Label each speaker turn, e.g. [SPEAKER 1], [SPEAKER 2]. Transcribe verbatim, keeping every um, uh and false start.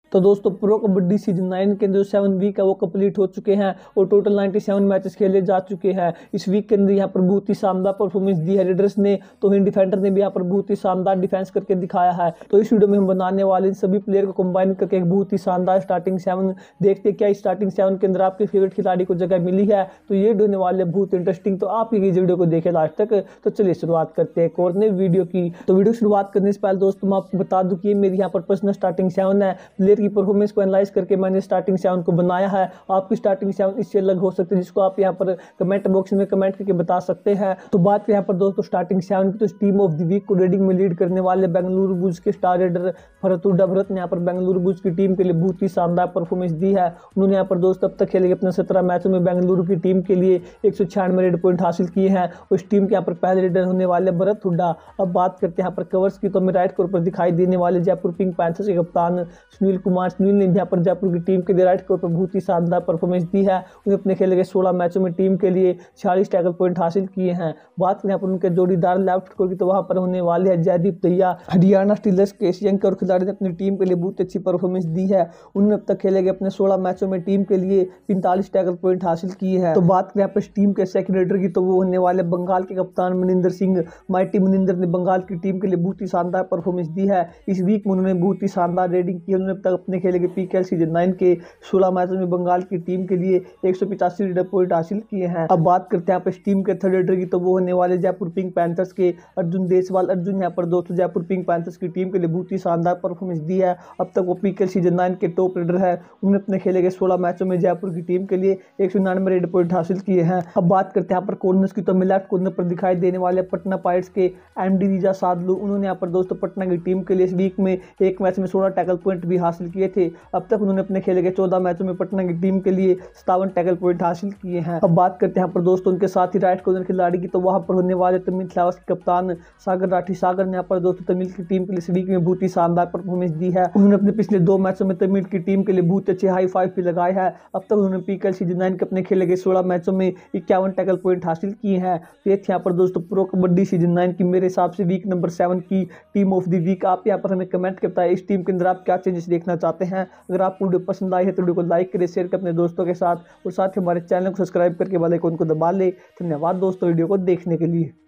[SPEAKER 1] तो दोस्तों pro kabaddi season nine के जो सेवन वीक है वो कंप्लीट हो चुके हैं और टोटल सत्तानवे मैचेस खेले जा चुके हैं। इस वीक के अंदर यहाँ पर बहुत ही शानदार परफॉर्मेंस दी है रेडर्स ने, तो इन डिफेंडर ने भी यहाँ पर बहुत ही शानदार डिफेंस करके दिखाया है। तो इस वीडियो में हम बनाने वाले इन सभी प्लेयर को कंबाइन करके एक बहुत ही शानदार स्टार्टिंग सेवन देखते क्या स्टार्टिंग सेवन के अंदर आपके फेवरेट खिलाड़ी को जगह मिली है। तो ये होने वाले बहुत इंटरेस्टिंग, तो आप ये वीडियो को देखें लास्ट तक। तो चलिए शुरुआत करते हैं एक और नई वीडियो की। तो वीडियो शुरुआत करने से पहले दोस्तों मैं आपको बता दूं कि मेरी यहाँ पर पर्सनल स्टार्टिंग सेवन है। प्लेयर की परफॉर्मेंस को एनालाइज करके मैंने स्टार्टिंग सेवन को बनाया है। आपकी स्टार्टिंग सेवन इससे अलग हो सकती है, जिसको आप यहाँ पर कमेंट बॉक्स में कमेंट करके बता सकते हैं। तो बात करें यहाँ पर दोस्तों स्टार्टिंग सेवन की, तो टीम ऑफ द वीक को रेडिंग में लीड करने वाले बेंगलुरु बुल्स के स्टार रेडर भरत हुड्डा भरत ने यहाँ पर बेंगलुरु बुल्स की टीम के लिए बहुत ही शानदार परफॉर्मेंस दी है। उन्होंने यहाँ पर दोस्तों अब तक खेले अपने सत्रह मैचों में बेंगलुरु की टीम के लिए एक सौ छियानवे रेड पॉइंट हासिल किए हैं। उस टीम के यहाँ पर पहले रेडर होने वाले भरत हुड्डा। अब बात करते हैं यहाँ पर कवर्स की, तो हमें राइट कोर पर दिखाई देने वाले जयपुर पिंक पैंथर्स के कप्तान सुनील कुमार। सुनील ने यहाँ पर जयपुर की टीम के लिए राइट कोर पर बहुत ही शानदार परफॉर्मेंस दी है। उन्हें अपने खेले गए सोलह मैचों में टीम के लिए छियालीस टैकल पॉइंट हासिल किए हैं। बात करें यहाँ पर उनके जोड़ीदार लेफ्ट कोर की, तो वहाँ पर होने वाले हैं जयदीप दहिया। हरियाणा स्टीलर्स के एशियन और खिलाड़ी ने अपनी टीम के लिए बहुत अच्छी परफॉर्मेंस दी है। उन्होंने अब तक खेले गए अपने सोलह मैचों में टीम के लिए पैंतालीस टैकल पॉइंट हासिल किए हैं। तो बात करें यहाँ पर टीम के सेकंड रेडर की, तो वो होने वाले बंगाल के कप्तान मनिंदर सिंह। माइटी मनिंदर ने बंगाल की टीम के लिए बहुत ही शानदार परफॉर्मेंस दी है। इस वीक में उन्होंने बहुत ही शानदार रेडिंग की। उन्होंने अब तक अपने खेले गए पीकेएल सीजन नाइन के सोलह मैचों में बंगाल की टीम के लिए एक सौ पिचासी रेडर पॉइंट हासिल किए हैं। अब बात करते हैं यहाँ पर टीम के थर्ड रेडर की, तो वो होने वाले जयपुर पिंक पैंथर्स के अर्जुन देसवाल। अर्जुन यहाँ पर दोस्तों जयपुर पिंक पैंथर्स की टीम के लिए बहुत ही शानदार परफॉर्मेंस दी है। अब तक वो पीकेएल सीजन नाइन के टॉप रेडर है। उन्होंने अपने खेले गए सोलह मैचों में जयपुर की टीम के लिए एक सौ निन्यानवे रेड पॉइंट हासिल किए हैं। अब बात करते हैं यहाँ पर कॉर्नर्स की, तो हमें लेफ्ट कॉर्नर पर दिखाई देने वाले पटना पायरेट्स के एमडी रिजा सादलू। उन्होंने यहाँ पर दोस्तों पटना की टीम के लिए इस वीक में एक मैच में सोलह टैकल पॉइंट भी हासिल किए थे। अब तक उन्होंने अपने खेले गए चौदह मैचों में पटना की टीम के लिए सत्तावन टैकल पॉइंट हासिल किए हैं। अब बात करते हैं यहाँ पर दोस्तों उनके साथ ही राइट कॉर्नर खिलाड़ी की, तो वहां पर होने वाले तमिल फ्लावर्स के कप्तान सागर राठी। सागर ने यहाँ पर दोस्तों तमिल की टीम के लिए इस वीक में बहुत ही शानदार परफॉर्मेंस दी है। उन्होंने अपने पिछले दो मैचों में तमिल की टीम के लिए बहुत अच्छे हाई फाइव भी लगाए हैं। अब तक उन्होंने पीकेएल सीजन नाइन के अपने खेले गए सोलह मैचों में इक्यावन टैकल पॉइंट हासिल किए हैं। तो ये थी यहाँ पर दोस्तों प्रो कबड्डी सीजन नाइन की मेरे हिसाब से वीक नंबर सेवन की टीम ऑफ द वीक। आप यहाँ पर हमें कमेंट करता है इस टीम के अंदर आप क्या चेंजेस देखना चाहते हैं। अगर आपको वीडियो पसंद आई है तो वीडियो को लाइक करें, शेयर करें अपने दोस्तों के साथ, और साथ ही हमारे चैनल को सब्सक्राइब करके बेल आइकन को दबा ले। धन्यवाद दोस्तों वीडियो को देखने के लिए।